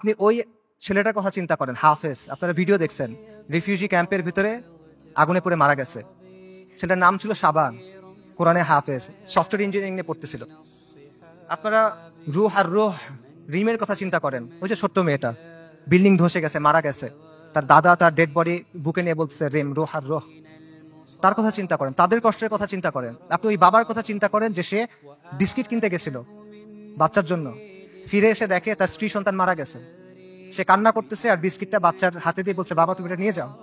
আপনি ওই ছেলেটার কথা চিন্তা করেন, হাফেজ, আপনারা ভিডিও দেখছেন, রিফিউজি ক্যাম্পের ভিতরে আগুনে পড়ে মারা গেছে। ছেলেটার নাম ছিল শাবান, কোরআনে হাফেজ, সফটওয়্যার ইঞ্জিনিয়ারিং নিয়ে পড়তেছিল। আপনারা রুহ আর রুহ রিমের কথা চিন্তা করেন, ওই যে ছোট্ট মেয়েটা বিল্ডিং ধসে গেছে, মারা গেছে, তার দাদা তার ডেড বডি বুকে নিয়ে বলছে রিম, রুহ আর রুহ। তার কথা চিন্তা করেন, তাদের কষ্টের কথা চিন্তা করেন। আপনি ওই বাবার কথা চিন্তা করেন যে সে বিস্কিট কিনতে গেছিল বাচ্চার জন্য, ফিরে এসে দেখে তার স্ত্রী সন্তান মারা গেছে। সে কান্না করতেছে আর বিস্কিটটা বাচ্চার হাতে দিয়ে বলছে, বাবা তুমি এটা নিয়ে যাও।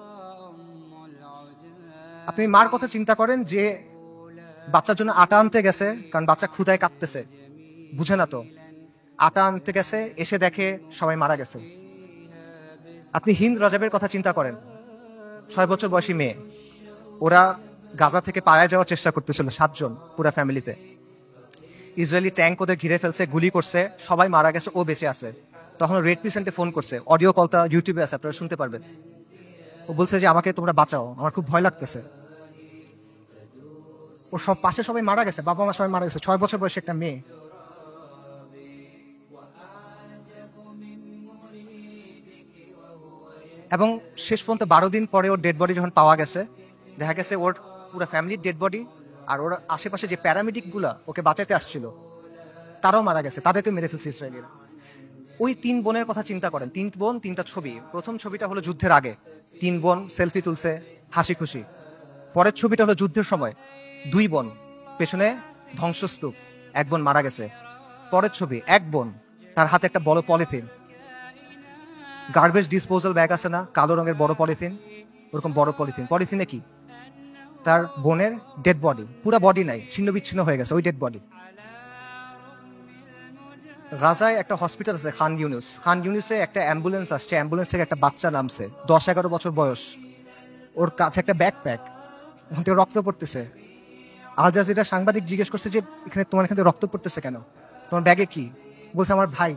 আপনি মার কথা চিন্তা করেন যে বাচ্চার জন্য আটা আনতে গেছে, কারণ বাচ্চা ক্ষুধায় কাঁদতেছে, বুঝে না তো, আটা আনতে গেছে, এসে দেখে সবাই মারা গেছে। আপনি হিন্দ রজাবের কথা চিন্তা করেন, 6 বছর বয়সী মেয়ে, ওরা গাজা থেকে পালায় যাওয়ার চেষ্টা করতেছিল 7 জন পুরা ফ্যামিলিতে। ইসরায়েলি ট্যাঙ্ক ওদের ঘিরে ফেলছে, গুলি করছে, সবাই মারা গেছে, ও বেঁচে আছে। তখন রেড ক্রিসেন্টে ফোন করছে, অডিও কলটা ইউটিউবে আছে, আপনারা শুনতে পারবেন। ও বলছে যে আমাকে তোমরা বাঁচাও, আমার খুব ভয় লাগতেছে। ও সব পাশে সবাই মারা গেছে, বাবা মা সবাই মারা গেছে, 6 বছর বয়সী একটা মেয়ে। এবং শেষ পর্যন্ত 12 দিন পরে ওর ডেড বডি যখন পাওয়া গেছে, দেখা গেছে ওর পুরো ফ্যামিলির ডেড বডি, আর ওর আশেপাশে যে প্যারামেডিক গুলা ওকে বাঁচাতে আসছিল তারাও মারা গেছে, তাদেরকে মেরে ফেলছে ইসরায়েলিরা। ওই 3 বোনের কথা চিন্তা করেন, 3 বোন 3টা ছবি। প্রথম ছবিটা হলো যুদ্ধের আগে, 3 বোন সেলফি তুলছে হাসি খুশি। পরের ছবিটা হলো যুদ্ধের সময়, 2 বোন, পেছনে ধ্বংসস্তূপ, 1 বোন মারা গেছে। পরের ছবি, 1 বোন, তার হাতে একটা বড় পলিথিন, গার্বেজ ডিসপোজাল ব্যাগ আছে না, কালো রঙের বড় পলিথিন, ওরকম বড় পলিথিন। পলিথিনে কি? তার বোনের ডেড বডি, পুরো বডি নাই, ছিন্ন বিচ্ছিন্ন হয়ে গেছে ওই ডেড বডি। গাজায় একটা হসপিটাল আছে খান ইউনুস, খান ইউনুসে একটা অ্যাম্বুলেন্স আসছে, অ্যাম্বুলেন্স থেকে একটা বাচ্চা নামছে, 10-11 বছর বয়স, ওর কাছে একটা ব্যাকপ্যাক, ওখান থেকে রক্ত পড়তেছে। আল জাজিরা সাংবাদিক জিজ্ঞেস করছে যে এখানে তোমার এখান থেকে রক্ত পড়তেছে কেন, তোমার ব্যাগে কি? বলছে আমার ভাই।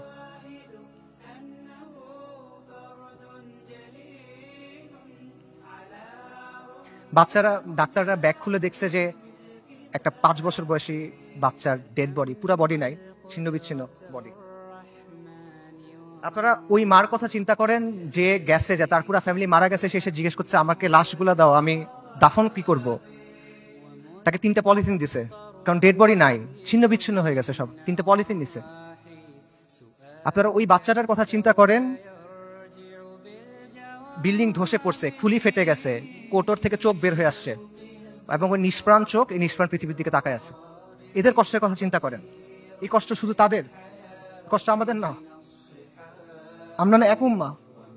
বাচ্চারা, ডাক্তাররা ব্যাগ খুলে দেখছে যে একটা 5 বছর বয়সী বাচ্চার ডেড বডি, পুরা বডি নাই, ছিন্ন বিচ্ছিন্ন বডি। আপনারা ওই মার কথা চিন্তা করেন যে গেছে, যে তার পুরা ফ্যামিলি মারা গেছে, সে এসে জিজ্ঞেস করছে আমাকে লাশগুলা দাও, আমি দাফন কি করব। তাকে 3টা পলিথিন দিছে, কারণ ডেড বডি নাই, ছিন্ন বিচ্ছিন্ন হয়ে গেছে সব, 3টা পলিথিন দিছে। আপনারা ওই বাচ্চাটার কথা চিন্তা করেন, বিল্ডিং ধসে পড়ছে, খুলি ফেটে গেছে, কোটর থেকে চোখ বের হয়ে আসছে, এবং ওই নিষ্প্রাণ চোখ, এই নিষ্প্রাণ পৃথিবীর দিকে তাকায় আছে। এদের কষ্টের কথা চিন্তা করেন। এই কষ্ট শুধু তাদের, কষ্ট আমাদের না। আমরা না এক উম্মা,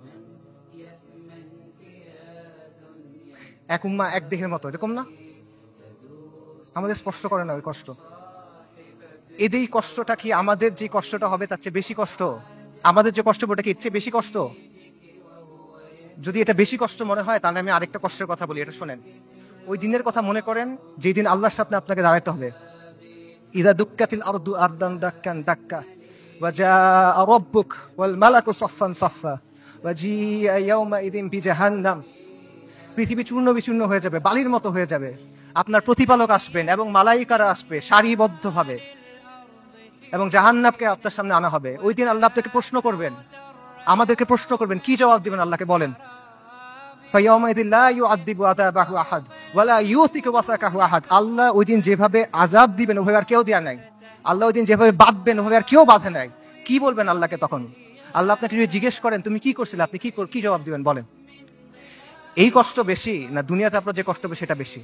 এক উম্মা এক দেহের মতো, এরকম না? আমাদের স্পষ্ট করে না ওই কষ্ট। এই যে কষ্টটা কি আমাদের যে কষ্টটা হবে তার চেয়ে বেশি কষ্ট? আমাদের যে কষ্ট ওটা কি এর চেয়ে বেশি কষ্ট? যদি এটা বেশি কষ্ট মনে হয়, তাহলে আমি আরেকটা কষ্টের কথা বলি, এটা শোনেন। ওই দিনের কথা মনে করেন যেই দিন আল্লাহর সামনে আপনাকে দাঁড়াতে হবে। ইদা দুক্কাতিল আরদু আরদান দাক্কান দাক্কা ওয়া জাআ রাব্বুক ওয়াল মালাকু সাফফান সাফফা ওয়া জিআ ইয়াওমাইযিন বিজাহান্নাম। পৃথিবী চূর্ণ বিচূর্ণ হয়ে যাবে, বালির মতো হয়ে যাবে। আপনার প্রতিপালক আসবেন এবং মালাইকারা আসবে সারিবদ্ধভাবে, এবং জাহান্নামকে আপনার সামনে আনা হবে। ওই দিন আল্লাহ আপনাকে প্রশ্ন করবেন, আমাদেরকে প্রশ্ন করবেন, কি জবাব দিবেন আল্লাহকে বলেন? আল্লাহ ওই দিন যেভাবে আযাব দিবেন ওভাবে আর কেউ দেয়া নাই। আল্লাহ ওই দিন যেভাবে বাঁধবেন ওভাবে আর কেউ বাঁধে নাই। কি বলবেন আল্লাহকে তখন? আল্লাহ আপনাকে যদি জিজ্ঞেস করেন তুমি কি করছিলে, আপনি কি জবাব দিবেন বলেন? এই কষ্ট বেশি না দুনিয়াতে আপনার যে কষ্ট হবে সেটা বেশি?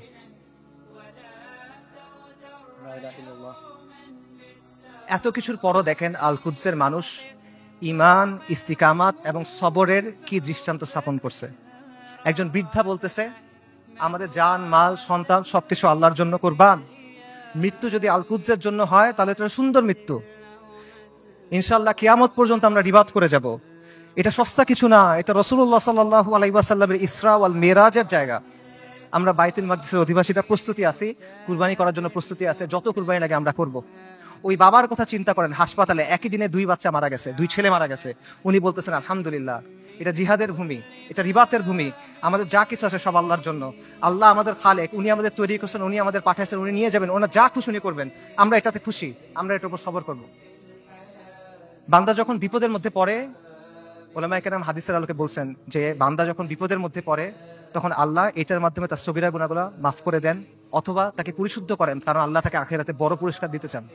এত কিছুর পরও দেখেন আল কুদসের মানুষ ঈমান, ইস্তিকামাত এবং সবরের কি দৃষ্টান্ত স্থাপন করছে। একজন বৃদ্ধা বলতেছে আমাদের জান, মাল, সন্তান সবকিছু আল্লাহর জন্য কুরবান। মৃত্যু যদি আল কুদসের জন্য হয় তাহলে এটা সুন্দর মৃত্যু, ইনশাআল্লাহ কিয়ামত পর্যন্ত আমরা রিবাদ করে যাব। এটা সস্তা কিছু না, এটা রাসূলুল্লাহ সাল্লাল্লাহু আলাইহি ওয়াসাল্লামের ইসরা ওয়াল মিরাজের জায়গা। আমরা বাইতুল মাকদিসের অধিবাসীরা প্রস্তুতি আছি, কুরবানি করার জন্য প্রস্তুতি আছে, যত কুরবানি লাগে আমরা করব। ওই বাবার কথা চিন্তা করেন, হাসপাতালে একই দিনে 2 বাচ্চা মারা গেছে, 2 ছেলে মারা গেছে। উনি বলতেছেন আলহামদুলিল্লাহ, এটা জিহাদের ভূমি, এটা রিবাতের ভূমি, আমাদের যা কিছু আছে সব আল্লাহর জন্য। আল্লাহ আমাদের খালেক, উনি আমাদের তৈরি করছেন, উনি আমাদের পাঠাইছেন, উনি নিয়ে যাবেন, ওনার যা খুশি উনি করবেন, আমরা এটাতে খুশি, আমরা এটার উপর সবর করব। বান্দা যখন বিপদের মধ্যে পড়ে ওলামায়ে কেরাম হাদিসের আলোকে বলছেন যে বান্দা যখন বিপদের মধ্যে পড়ে তখন আল্লাহ এটার মাধ্যমে তার সগীরা গুনাহগুলো মাফ করে দেন অথবা তাকে পরিশুদ্ধ করেন, কারণ আল্লাহ তাকে আখিরাতে বড় পুরস্কার দিতে চান।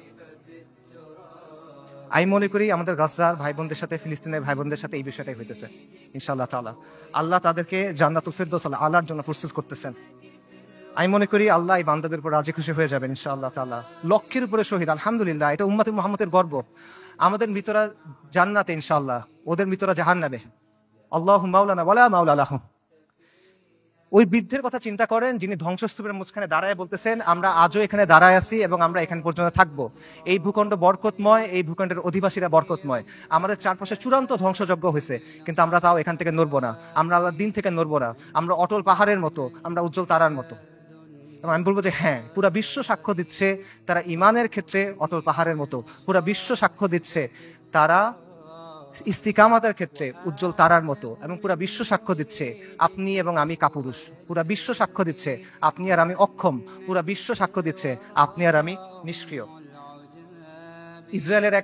আমি মনে করি আমাদের গাজার ভাই বোনদের সাথে, ফিলিস্তিনের ভাই বোনদের সাথে এই বিষয়টাই হইতেছে। ইনশাআল্লাহ তাআলা আল্লাহ তাদেরকে জান্নাতুল ফিরদৌস আলার জন্য প্রস্তুত করতেছেন। আমি মনে করি আল্লাহ এই বান্দাদের উপর রাজি খুশি হয়ে যাবেন ইনশাআল্লাহ তাআলা। লক্ষের উপরে শহীদ, আলহামদুলিল্লাহ, এটা উম্মতে মুহাম্মদের গর্ব। আমাদের মৃতরা জান্নাতে ইনশাআল্লাহ, ওদের মৃতরা জাহান্নামে। আল্লাহু মাওলানা ওয়ালা মাওলা লাহুম। ওই বৃদ্ধের কথা চিন্তা করেন যিনি ধ্বংসস্তূপের মাঝখানে দাঁড়ায় বলতেছেন, আমরা আজও এখানে দাঁড়ায় আছি এবং আমরা এখান পর্যন্ত থাকবো। এই ভূখণ্ড বরকতময়, এই ভূখণ্ডের অধিবাসীরা বরকতময়। আমাদের চারপাশে চূড়ান্ত ধ্বংসযজ্ঞ হয়েছে, কিন্তু আমরা তাও এখান থেকে নড়বো না। আমরা আল্লাহর দিন থেকে নড়বো না। আমরা অটল পাহাড়ের মতো, আমরা উজ্জ্বল তারার মতো। এবং আমি বলবো যে হ্যাঁ, পুরা বিশ্ব সাক্ষ্য দিচ্ছে তারা ইমানের ক্ষেত্রে অটল পাহাড়ের মতো। পুরা বিশ্ব সাক্ষ্য দিচ্ছে তারা ইস্তিকামাতের ক্ষেত্রে উজ্জ্বল তারার মতো। এবং পুরা বিশ্ব সাক্ষ্য দিচ্ছে আপনি এবং আমি কাপুরুষ। পুরা বিশ্ব সাক্ষ্য দিচ্ছে আপনি আর আমি অক্ষম। পুরা বিশ্ব সাক্ষ্য দিচ্ছে আপনি আর আমি নিষ্ক্রিয়। ইসরায়েলের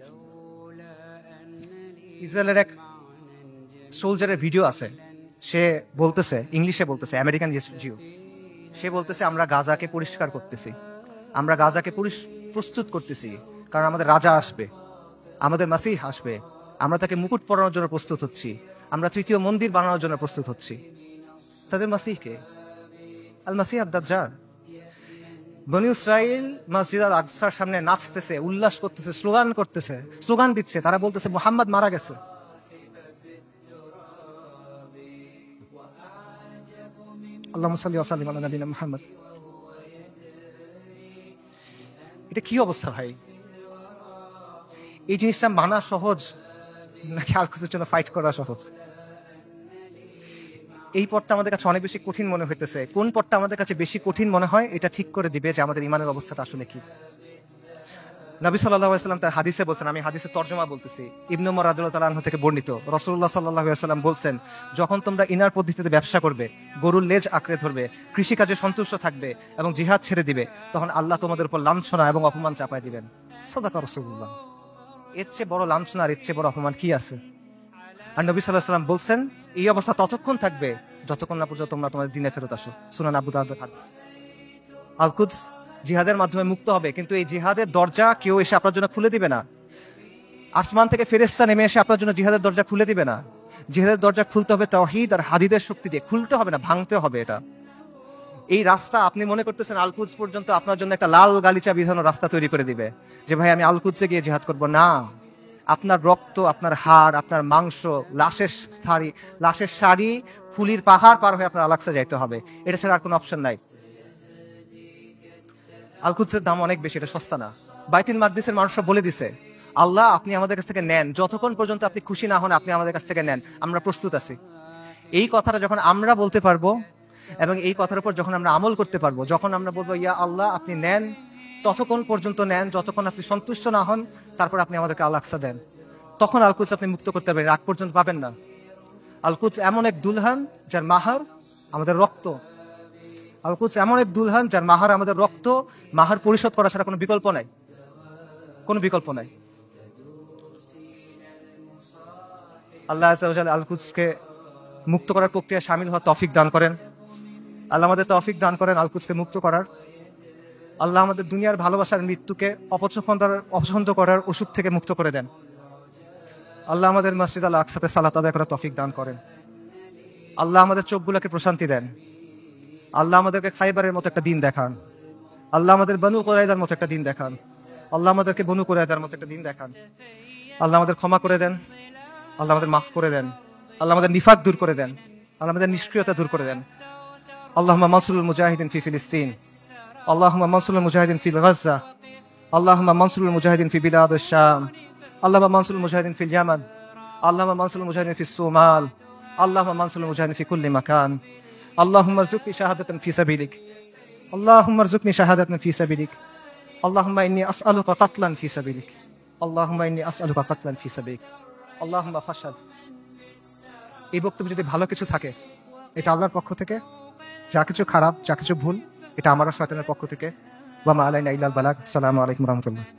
এক সোলজারের ভিডিও আছে। সে বলতেছে, ইংলিশে বলতেছে, আমেরিকান জিও। সে বলতেছে আমরা গাজাকে পরিষ্কার করতেছি, আমরা গাজাকে প্রস্তুত করতেছি, কারণ আমাদের রাজা আসবে, আমাদের মাসিহ আসবে, আমরা তাকে মুকুট পরানোর জন্য প্রস্তুত হচ্ছি, আমরা তৃতীয় মন্দির বানানোর জন্য প্রস্তুত হচ্ছি। তাদের মাসিহকে আল মাসিহ আদ-দাজ্জাল। বনী ইসরাইল মসজিদ আল আকসার সামনে নাচতেছে, উল্লাস করতেছে, স্লোগান দিচ্ছে। তারা বলতেছে মুহাম্মদ মারা গেছে। আল্লাহুম্মা সাল্লি ওয়া সাল্লিম আলা নবিয়িনা মুহাম্মদ। এটা কি অবস্থা ভাই? এই জিনিসটা মানা সহজ নাকি আল-কুদসের জন্য ফাইট করা সহজ? এই পথটা আমাদের কাছে অনেক বেশি কঠিন মনে হইতেছে। কোন পথটা আমাদের কাছে বেশি কঠিন মনে হয় এটা ঠিক করে দিবে যে আমাদের ইমানের অবস্থাটা আসলে কি। নবী সাল্লাল্লাহু আলাইহি ওয়াসাল্লাম তার হাদিসে বলছেন, আমি হাদিসের তরজমা বলতেছি, ইবনে উমর রাদিয়াল্লাহু তাআলা আনহু থেকে বর্ণিত, রাসূলুল্লাহ সাল্লাল্লাহু আলাইহি ওয়াসাল্লাম বলছেন, যখন তোমরা ইনার পদ্ধতিতে ব্যবসা করবে, গরুর লেজ আঁকড়ে ধরবে, কৃষিকাজে সন্তুষ্ট থাকবে এবং জিহাদ ছেড়ে দিবে, তখন আল্লাহ তোমাদের উপর লাঞ্ছনা এবং অপমান চাপায় দিবেন। সাদাকা রাসূলুল্লাহ। এর চেয়ে বড় লাঞ্ছনা আর এর চেয়ে বড় অপমান কি আছে? আর নবী সাল্লাল্লাহু আলাইহি ওয়াসাল্লাম বলছেন, এই অবস্থা ততক্ষণ থাকবে যতক্ষণ না পর্যন্ত তোমরা তোমাদের দ্বীনে ফেরত আসো। সুনান আবু দাউদের হাদিস। আল-কুদস জিহাদের মাধ্যমে মুক্ত হবে, কিন্তু এই জিহাদের দরজা কেউ এসে আপনার জন্য খুলে দিবে না। আসমান থেকে ফেরেশতা নেমে এসে আপনার জন্য জিহাদের দরজা খুলে দিবে না। জিহাদের দরজা খুলতে হবে তাওহীদ আর হাদিদের শক্তি দিয়ে। খুলতে হবে না, ভাঙতে হবে। এটা এই রাস্তা আপনি মনে করতেছেন আল-কুদস পর্যন্ত আপনার জন্য একটা লাল গালিচা বিধানো রাস্তা তৈরি করে দিবে যে ভাই আমি আল-কুদসে গিয়ে জিহাদ করব। না, আপনার রক্ত, আপনার হাড়, আপনার মাংস, লাশের শাড়ি, ফুলির পাহাড় পার হয়ে আপনার আল-আকসা যাইতে হবে। এটা ছাড়া আর কোনো অপশন নাই। আল-কুদসের দাম অনেক বেশি, এটা সস্তা না। বাইতুল মাকদিসের মানুষরা বলে দিছে, আল্লাহ আপনি আমাদের কাছ থেকে নেন, যতক্ষণ পর্যন্ত আপনি খুশি না হন আপনি আমাদের কাছ থেকে নেন, আমরা প্রস্তুত আছি। এই কথাটা যখন আমরা বলতে পারবো এবং এই কথার উপর যখন আমরা আমল করতে পারবো, যখন আমরা বলবো ইয়া আল্লাহ আপনি নেন, ততক্ষণ পর্যন্ত নেন যতক্ষণ আপনি সন্তুষ্ট না হন, তারপর আপনি আমাদেরকে আল-আকসা দেন, তখন আল-কুদস আপনি মুক্ত করতে পারবেন। আগ পর্যন্ত পাবেন না। আল-কুদস এমন এক দুলহান যার মাহার আমাদের রক্ত। আল-কুদস এমন এক দুলহান যার মাহার আমাদের রক্ত। মাহার পরিশোধ করা ছাড়া কোনো বিকল্প নাই, কোনো বিকল্প নাই। আল্লাহ আযজা ওয়া জাল্লা আল-কুদসকে মুক্ত করার প্রক্রিয়ায় শামিল হওয়ার তৌফিক দান করেন। আল্লাহ আমাদের তৌফিক দান করেন আল-কুদসকে মুক্ত করার। আল্লাহ আমাদের দুনিয়ার ভালোবাসার মৃত্যুকে অপছন্দ করার অসুখ থেকে মুক্ত করে দেন। আল্লাহ আমাদের মসজিদ আল আকসাতে সালাত আদায় করার তৌফিক দান করেন। আল্লাহ আমাদের চোখগুলোকে প্রশান্তি দেন। আল্লাহ আমাদেরকে খাইবারের মতো একটা দিন দেখান। আল্লাহ আমাদের বনু কুরাইযার মতো একটা দিন দেখান। আল্লাহ আমাদেরকে বনু কুরাইযার মতো একটা দিন দেখান। আল্লাহ আমাদের ক্ষমা করে দেন। আল্লাহ আমাদের মাফ করে দেন। আল্লাহ আমাদের নিফাক দূর করে দেন। আল্লাহ আমাদের নিষ্ক্রিয়তা দূর করে দেন। আল্লাহুম্মা মানসুরুল মুজাহিদিন ফি ফিলিস্তিন। আল্লাহুম্মা মানসুরুল মুজাহিদিন ফি গাজ্জা। আল্লাহুম্মা মানসুরুল মুজাহিদিন ফি বিলাদিশ শাম। আল্লাহুম্মা মানসুরুল মুজাহিদিন ফিল ইয়ামান। আল্লাহুম্মা মানসুরুল মুজাহিদিন ফিস সুমাল। আল্লাহুম্মা মানসুরুল মুজাহিদিন ফি কুল্লি মাকান। আল্লাহুম্মা রযুকনি শাহাদাতান ফি সাবিলিক। আল্লাহুম্মা রযুকনি শাহাদাতান ফি সাবিলিক। আল্লাহুম্মা ইন্নী আসআলুকা কাতলান ফি সাবিলিক। আল্লাহুম্মা ইন্নী আসআলুকা কাতলান ফি সাবিলিক। আল্লাহুম্মা ফাশহাদ। এই বক্তব্যে যদি ভালো কিছু থাকে এটা আল্লাহর পক্ষ থেকে, যা কিছু খারাপ, যা কিছু ভুল এটা আমার শয়তানের পক্ষ থেকে। ওয়া মা আলাইনা ইল্লাল বালাগ। আসসালামু আলাইকুম ওয়া রাহমাতুল্লাহ।